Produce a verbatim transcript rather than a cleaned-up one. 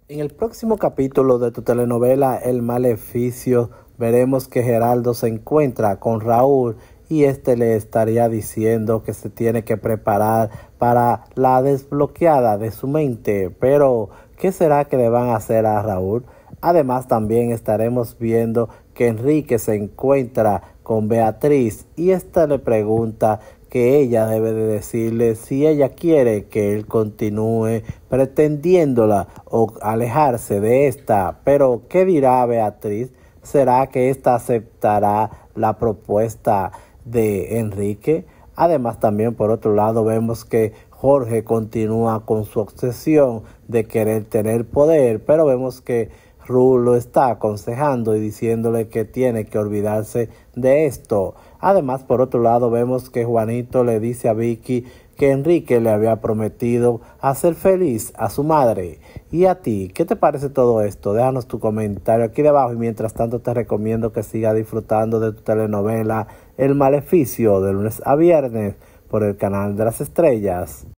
En el próximo capítulo de tu telenovela El Maleficio, veremos que Geraldo se encuentra con Raúl y este le estaría diciendo que se tiene que preparar para la desbloqueada de su mente. Pero, ¿qué será que le van a hacer a Raúl? Además, también estaremos viendo que Enrique se encuentra con Beatriz y esta le pregunta que ella debe de decirle si ella quiere que él continúe pretendiéndola o alejarse de esta. Pero, ¿qué dirá Beatriz? ¿Será que ésta aceptará la propuesta de Enrique? Además, también por otro lado vemos que Jorge continúa con su obsesión de querer tener poder, pero vemos que Ru lo está aconsejando y diciéndole que tiene que olvidarse de esto. Además, por otro lado, vemos que Juanito le dice a Vicky que Enrique le había prometido hacer feliz a su madre. ¿Y a ti? ¿Qué te parece todo esto? Déjanos tu comentario aquí debajo y mientras tanto te recomiendo que sigas disfrutando de tu telenovela El Maleficio de lunes a viernes por el canal de las estrellas.